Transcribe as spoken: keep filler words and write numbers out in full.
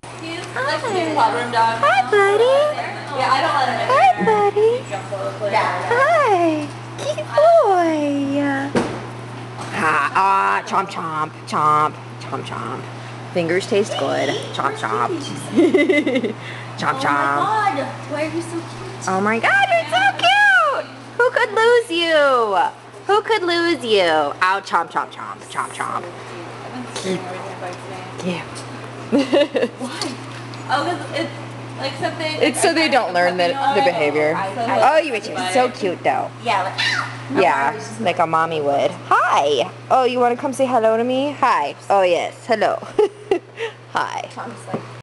He's like a big club room dog. Hi, buddy. Yeah, I don't let him in. Hi, buddy. Yeah. Hi. Good boy. Ha, ah, chomp, chomp, chomp, chomp, chomp. Fingers taste good. Chomp, chomp. Chomp, chomp. Oh my god, why are you so cute? Oh my god, you're so cute. Who could lose you? Who could lose you? Ow, chomp, chomp, chomp, chomp, chomp. Cute. Cute. Why? Oh, because it's like something. It's so they don't learn the, the behavior. Oh, you are so cute though. Yeah, like. Yeah, like a mommy would. Hi. Oh, you want to come say hello to me? Hi. Oh yes, hello. Hi.